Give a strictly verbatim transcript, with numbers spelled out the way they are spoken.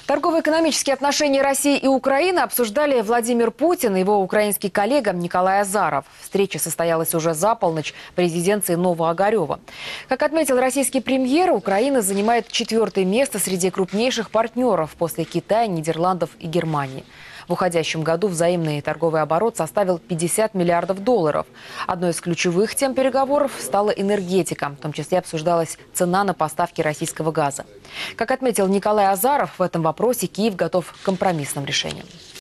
Торгово-экономические отношения России и Украины обсуждали Владимир Путин и его украинский коллега Николай Азаров. Встреча состоялась уже за полночь в резиденции Новоогарева. Как отметил российский премьер, Украина занимает четвертое место среди крупнейших партнеров после Китая, Нидерландов и Германии. В уходящем году взаимный торговый оборот составил пятьдесят миллиардов долларов. Одной из ключевых тем переговоров стала энергетика. В том числе обсуждалась цена на поставки российского газа. Как отметил Николай Азаров, в этом вопросе Киев готов к компромиссным решениям.